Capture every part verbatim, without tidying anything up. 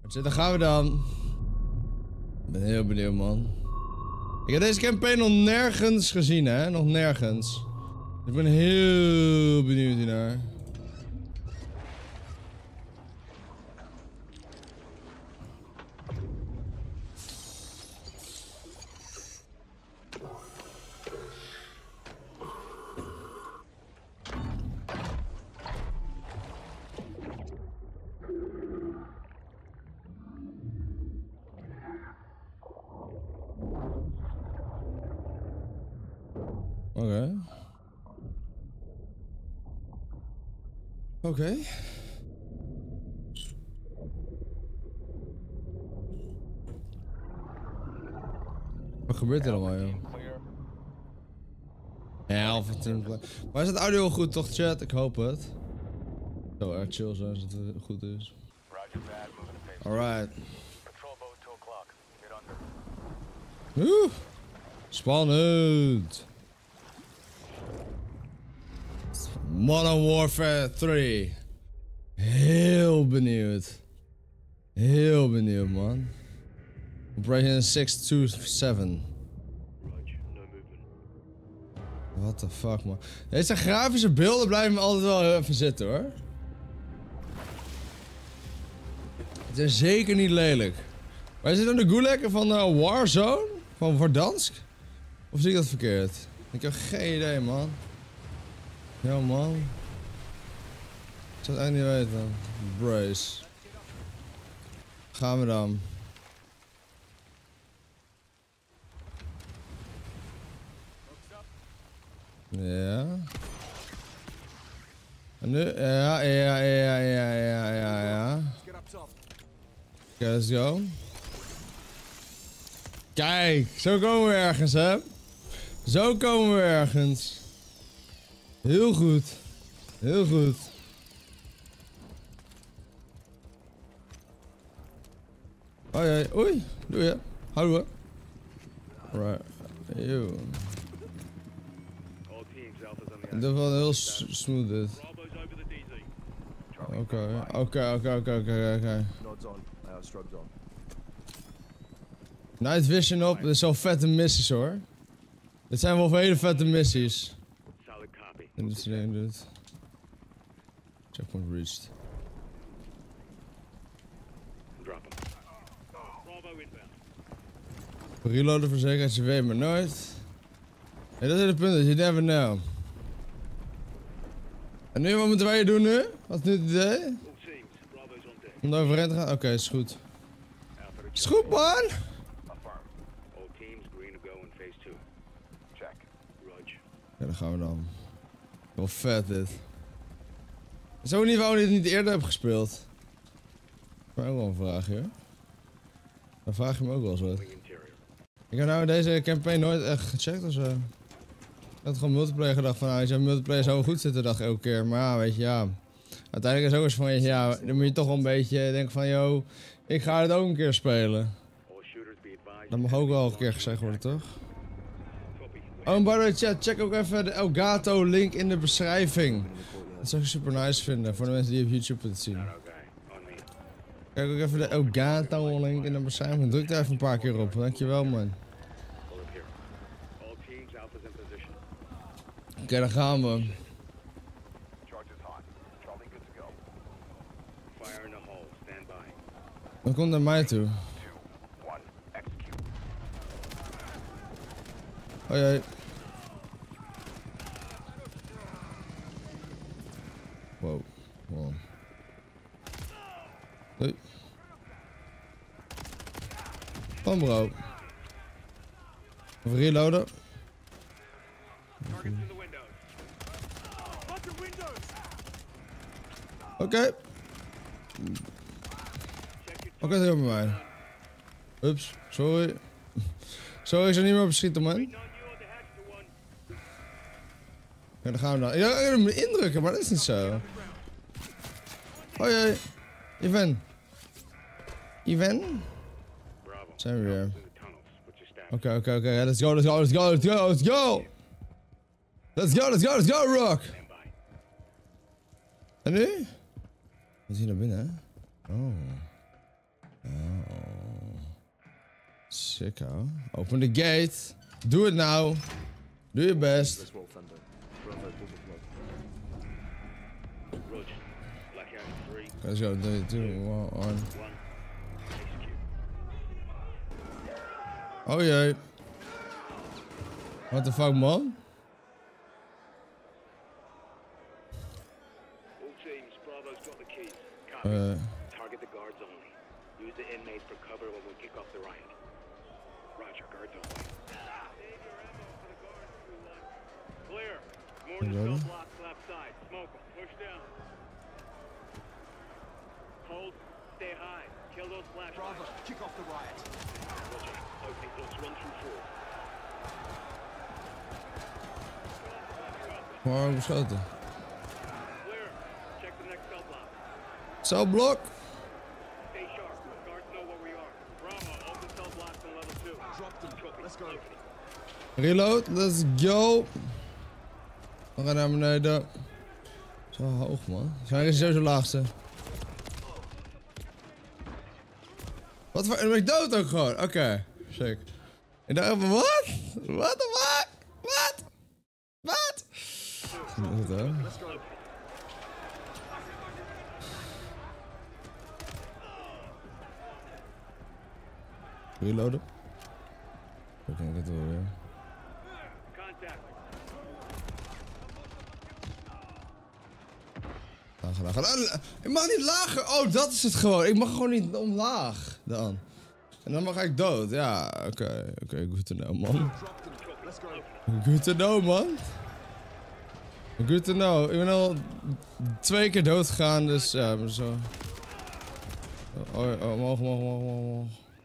Dus daar gaan we dan. Ik ben heel benieuwd, man. Ik heb deze campaign nog nergens gezien, hè? Nog nergens. Ik ben heel benieuwd hiernaar. Oké. Oké. Wat gebeurt er allemaal, joh? Ja, of het een... Maar is het audio goed toch, chat? Ik hoop het. Zo erg chill zo als het goed is. Alright. Oeh. Spannend. Modern Warfare drie. Heel benieuwd. Heel benieuwd, man. Operation zes twee zeven. What the fuck, man. Deze grafische beelden blijven me altijd wel even zitten, hoor. Het is zeker niet lelijk. Maar is dit dan de gulag van uh, Warzone? Van Verdansk? Of zie ik dat verkeerd? Ik heb geen idee, man. Ja, man. Ik zou het eigenlijk niet weten. Brace. Gaan we dan. Ja. En nu? Ja, ja, ja, ja, ja, ja, ja. Oké, okay, let's go. Kijk, zo komen we ergens, hè? Zo komen we ergens. Heel goed. Heel goed. Oh ja, oei. Doe je. Houden we. Right. Yo. Dit is wel heel smooth dit. Oké, oké, oké, oké, oké, oké. Night vision op, dit is wel vette missies hoor. Dit zijn wel hele vette missies. En dit is één dit. Checkpoint reached. Reloaden verzekerd, je weet maar nooit. Hey, dat is het punt, you never know. En nu, wat moeten wij doen nu? Wat is nu het idee? Om daar overheen te gaan? Oké, okay, is goed. Is goed, man! Ja, dan gaan we dan. Wel vet dit. Zo niet waarom ik dit niet eerder heb gespeeld. Maar ook wel een vraag, hoor. Dan vraag je me ook wel eens wat. Ik heb nou deze campaign nooit echt gecheckt of zo. Ik had gewoon multiplayer gedacht van, nou, als je multiplayer zo goed zitten, dacht ik elke keer. Maar ja, weet je, ja. Uiteindelijk is het ook eens van, ja, dan moet je toch wel een beetje denken van, yo, ik ga het ook een keer spelen. Dat mag ook wel een keer gezegd worden, toch? Oh, en by the way, chat, check ook even de Elgato link in de beschrijving. Dat zou ik super nice vinden, voor de mensen die op YouTube het zien. Kijk ook even de Elgato link in de beschrijving. Druk daar even een paar keer op, dankjewel, man. Oké, okay, dan gaan we. Dan komt naar mij toe. Oh jee. Wow. Wow. Hey. Kom bro. Even reloaden. Oké. Okay. Oké, okay, heel bij mij. Ups, sorry. Sorry, ik zou niet meer beschieten, man. Ja, dan gaan we dan. Ja, ik moet indrukken, maar dat is niet zo. Hoi, hoi. Ivan. Ivan? Zijn we weer. Oké, oké, oké. Let's go, let's go, let's go, let's go, let's go! Let's go, let's go, let's go, Rock! En nu? Wat is hier naar binnen, hè? Oh. Sicko. Open the gate. Doe het nou. Doe je best. Let's go. three, two, one. Oh jee. What the fuck, man? Uh. Target the guards only. Use the inmates for cover when we kick off the riot. Roger, guards only. Clear. Morning cell blocks left side. Smoke them. Push down. Hold. Stay high. Kill those flashlights. Bravo. Kick off the riot. Roger. Opening blocks run through four. Waarom beschoten? Clear. Check the next cell block. Cell block. Stay sharp. Guards know where we are. Bravo. Open cell blocks on level two. Drop them. Let's go. Reload. Let's go. We gaan naar beneden. Zo hoog, man. Zijn er sowieso laagste. Wat voor... En ben ik dood ook gewoon. Oké. Okay. Sick. Ik dacht even, wat? What the fuck? Wat? Wat? Goed, hè? Reloaden. Ik denk het wel weer. Lager, lager. Ik mag niet lager. Oh, dat is het gewoon. Ik mag gewoon niet omlaag dan. En dan mag ik dood. Ja, oké. Okay. Oké, okay, good to know, man. Good to know, man. Good to know. Ik ben al twee keer dood gegaan, dus ja, maar zo. Oh, oh, omhoog, omhoog, omhoog, omhoog.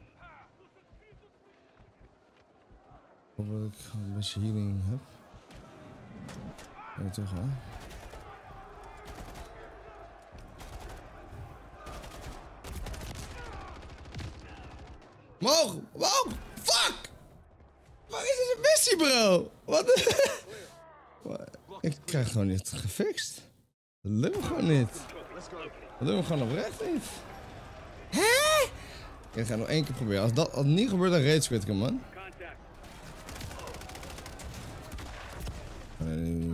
Ik hoop dat ik een beetje healing heb. Ja, toch, hè? Omhoog! Omhoog! Fuck! Waar is deze missie, bro? Wat? Ik krijg gewoon niet gefixt. Dat lukt me gewoon niet. Dat lukt me gewoon oprecht niet. Hè? Ik ga nog één keer proberen. Als dat als niet gebeurt, dan rage quit ik hem, man. Nee.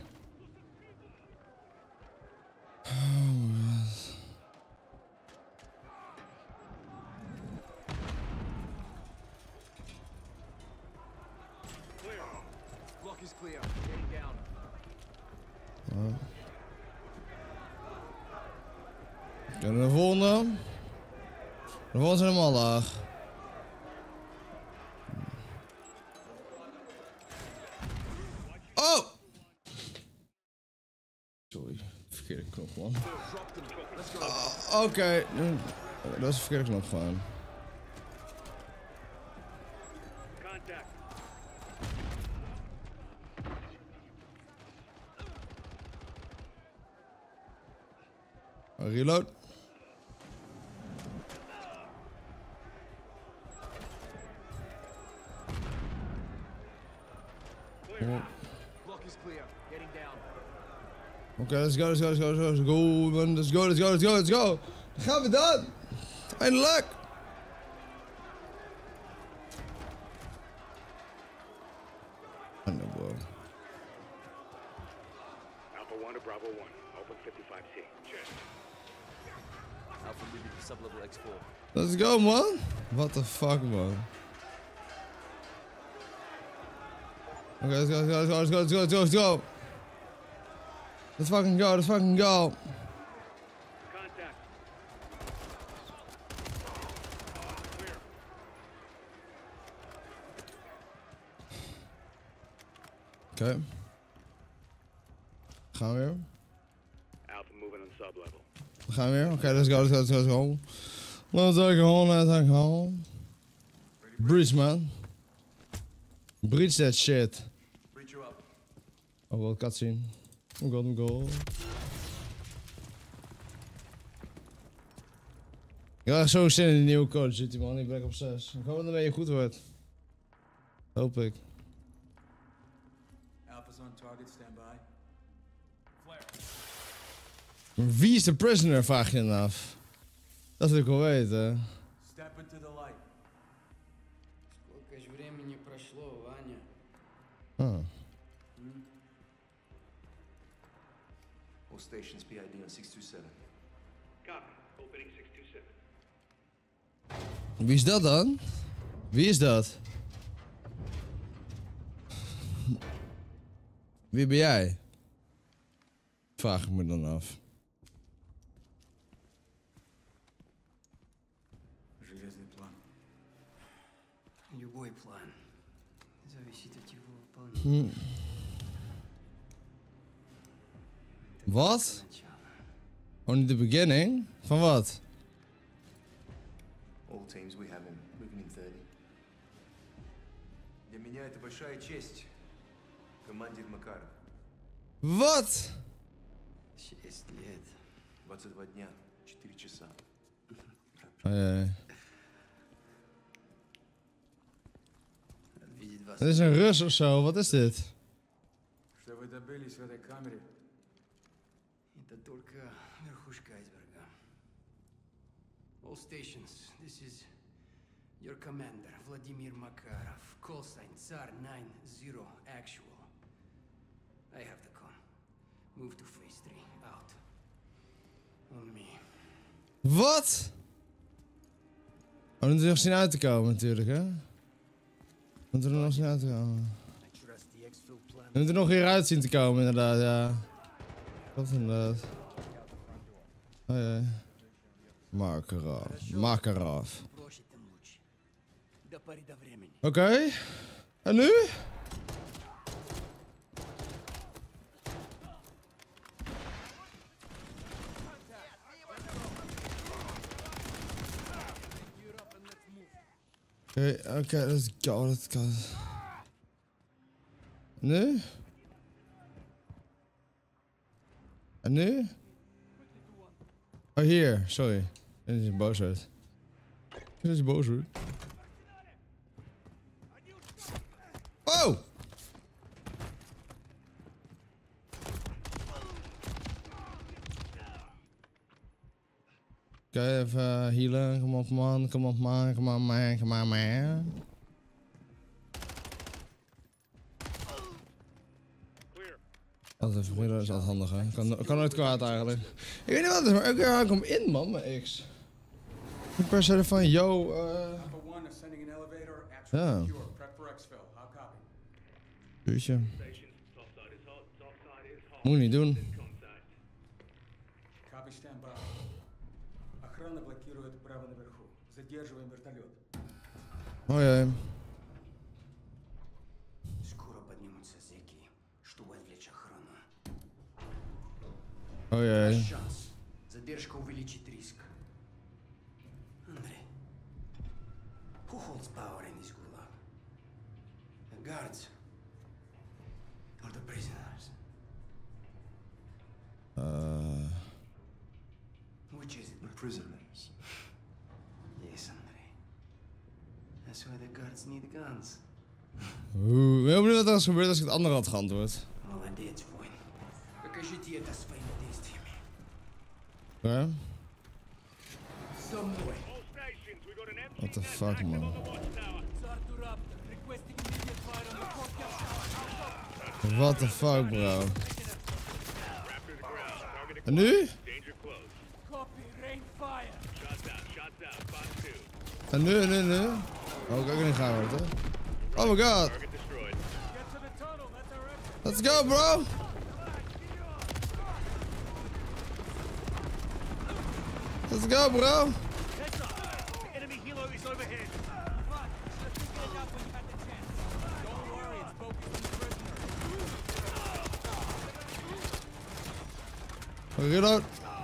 En de volgende. De volgende zijn helemaal laag. Oh! Sorry, verkeerde knop, man. Oh, Oké, okay. Dat is de verkeerde knop gewoon. Reload. Oké, okay, let's go, let's go, let's go, let's go, man. Let's go, let's go, let's go, let's go. Dan gaan we dan. Eindelijk. I know, bro. Alpha one to Bravo one. Open fifty-five C. Check. Alpha leaving to sublevel X four. Let's go, man. What the fuck, man. Okay, let's go, let's go, let's go, let's go, let's go, let's go. Let's fucking go, let's fucking go. Contact. Oké. Okay. Gaan we weer. Alpha moving on sublevel. We gaan weer. Oké, okay, let's go, let's go, let's go, let's go. Let's go, let's go. Breach, man. Breach that shit. Breach you up. Oh, wel cutscene. Oh god, oh god. Ik heb echt zo zin in die nieuwe Call of Duty, man. Ik ben op zes. Ik hoop dat het een beetje goed wordt. Hoop ik. Alpha's on target, stand by. Flare. Wie is de prisoner, vraag je dan af. Dat wil ik wel weten. Step into the light. Сколько ж времени прошло, Ваня? Ah. All stations P I D on six two seven. Copy. Opening six two seven. Wie is dat dan? Wie is dat? Wie ben jij? Vraag ik me dan af. Железный план. Любой план зависит от его выполнения. Wat? Only the beginning? Van wat? All teams, we have him. Moving in thirty. Для меня это большая честь. Командир Макаров. Wat? Шесть лет. двадцать два дня, четыре часа. Hey, Видит вас. dit is een Rus of zo, wat is dit? Что вы добились в этой камере? Это только верхушка айсберга. All stations, this is your commander, Vladimir Makarov. Call sign Tsar nine zero actual. I have the con. Move to phase three. Out. On me. Wat? Oh, moet er nog zien uit te komen natuurlijk, hè? Moet er nog zien uit te komen. I trust the exfil plan. Je moet er nog weer uit zien te komen, inderdaad, ja. Wat inderdaad. Oh ja. Makarov. Makarov. Бросить там лучше. До поры до времени. Oké. En nu? Oké, oké, let's go, let's go. Nu? En nu? Oh, hier, sorry. Dit is een boosheid. Dit is een boosheid. Oh! Oké, even healen. Kom op man, kom op man, kom op man, kom op man. Altijd even healen, is altijd handig hè. Kan, kan nooit kwaad eigenlijk. Ik weet niet wat het is, maar elke keer haak ik hem in man, mijn X. Niet per se van, yo, eh... Number one is sending an elevator. Actual Ja. secure. Prep for exfil. How copy? Uurtje. Stations. Top side is hot. Top side is hot. Moet je niet doen. Contact. Copy, stand by. Охрана блокирует право наверху. Задерживаем вертолет. Oh jee. Скоро поднимутся зэки, чтобы отвлечь охрану. Oh jee. Шанс. Задержка увеличит риск. Андрей. Who holds power in this gulag? The guards? Or the prisoners? Uh, Which is it? The prisoners. Yes, Andrei. That's why the guards need guns. Oeh, ik ben heel benieuwd wat er is gebeurd als ik het andere had geantwoord. Молодец, воин. Покажите это своими действиями. Oké. За мной. All stations. We got an empty What the nest fuck, active man? on the watchtower. What the fuck, bro. Raptor to the ground. Target En nu? danger close. Copy. Rain fire. Shots out. Shots out. Box two. En nu, en nu, en nu? Oh, ik kan ook niet gaan worden. Oh my god. Target destroyed. Get to the tunnel. That's our exit. Let's go, bro. Let's go, bro. Heads up. The enemy helo is overhead. Don't worry. It's focused on the prisoner. Reload.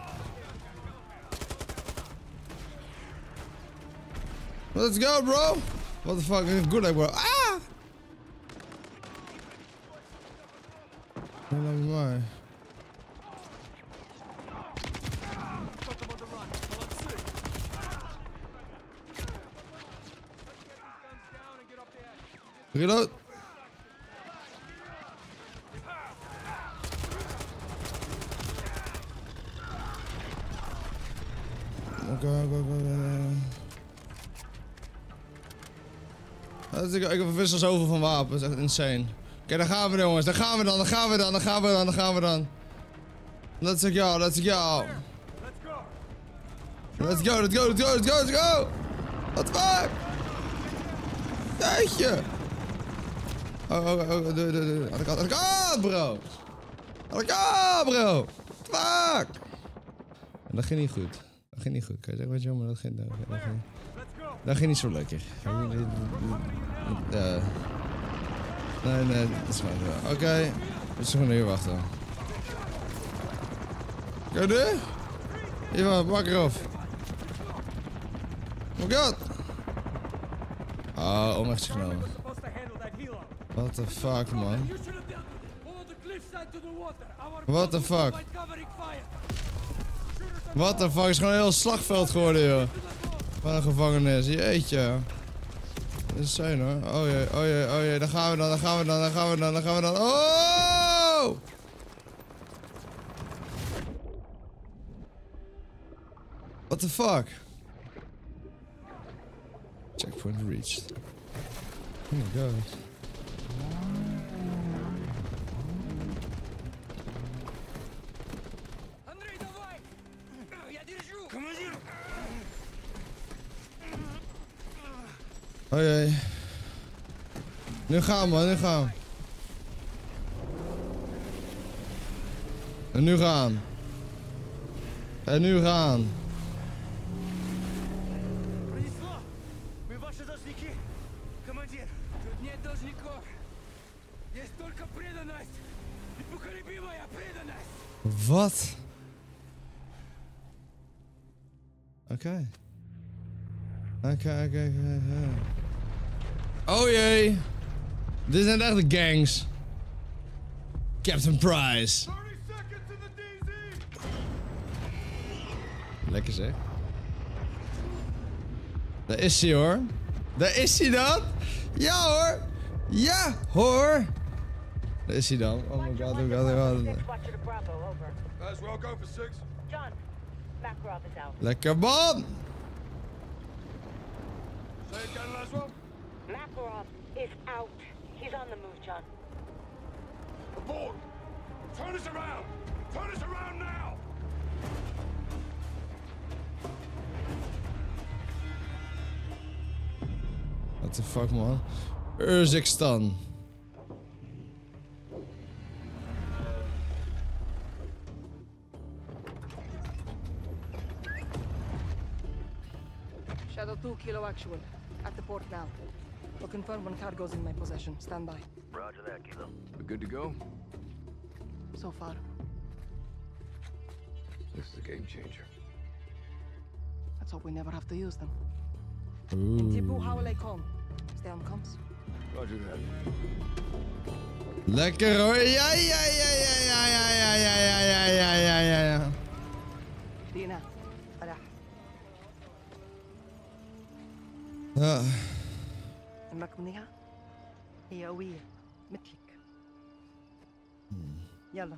Let's go, bro. What the fuck? Good leg, bro. Ah! Helemaal mij. Reload. Go, go, go, go. Dat is- Ik, ik wissel zoveel van wapens, echt insane. Oké, daar gaan we jongens, daar gaan we dan, daar gaan we dan, daar gaan we dan, daar gaan we dan. Let's go, let's go. Let's go, let's go, let's go, let's go, let's go! What the fuck? Jeetje! Oh, oh, oh, doe, doe, doe. Aan de kant, aan de kant, bro! Aan de kant, bro! Fuck! En dat ging niet goed. Dat ging niet goed. Kan je zeggen wat jammer, dat ging, dat, dat ging, dat ging niet zo lekker. Ja. Nee, nee, dat is fijn. Oké, okay. We zullen hier wachten. Ga je Hier, pak eraf. Oh my god! Oh, om echt genomen. What the fuck, man? What the fuck? What the fuck? Het is gewoon een heel slagveld geworden, joh. Wat een gevangenis. Jeetje. Dat is insane, hoor. Oh jee, oh jee, oh jee. Daar gaan we dan, daar gaan we dan, daar gaan we dan, daar gaan we dan. Oh! What the fuck? Checkpoint reached. Oh my god. Андрей, давай! Я держу! Командир! Oh jee. Nu gaan we, nu gaan we. En nu gaan. En nu gaan. Мы ваши должники! Командир! Тут нет должников! Есть только преданность! Непоколебимая преданность! Wat? Oké. Oké, oké, oké. Oh jee. Dit zijn echt de gangs. Captain Price. Lekker zeg. Daar is hij hoor. Daar is hij dan. Ja hoor. Ja hoor. Daar is hij dan. Oh my god, oh my god, oh my god. Watcher to Bravo, over. Guys, we'll go for six. John, Makarov is out. Lekker man. Say it again, Laswell. Makarov is out. He's on the move, John. Aboard! Turn us around! Turn us around now! What the fuck man. Urzikstan. Shadow two, Kilo Actual. At the port now. We'll confirm when cargo's in my possession. Stand by. Roger that, Kilo. We're good to go? So far. This is a game changer. Let's hope we never have to use them. Ooh. Tipu Hawale Kong. Stay on comms. Roger that. Lekker hoor. Ja, ja, ja, ja, ja, ja, ja, ja, ja, ja, ja, ja, ja. Dina. Farah. Ja. أمك منيحة؟ هي قوية مثلك. يلا.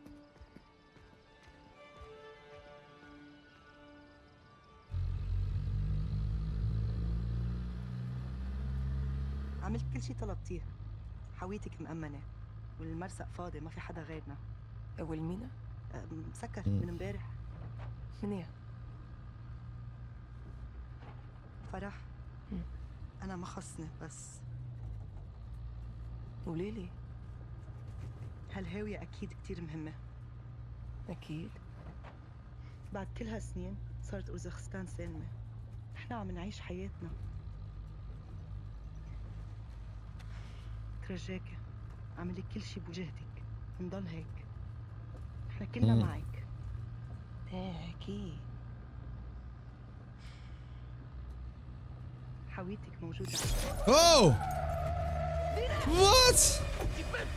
عملت كل شي طلبتيه. حاويتك مأمنة والمرسق فاضي ما في حدا غيرنا. والمينا؟ مسكر من امبارح. منيح. فرح. أنا ما خصني بس. قوليلي. هالهاوية أكيد كتير مهمة. أكيد. بعد كل هالسنين صارت أوزبكستان سالمة. نحن عم نعيش حياتنا. ترجاكي اعملي كل شي بوجهتك نضل هيك. نحن كلنا معك. ايه أكيد. حاويتك موجودة. Oh! What?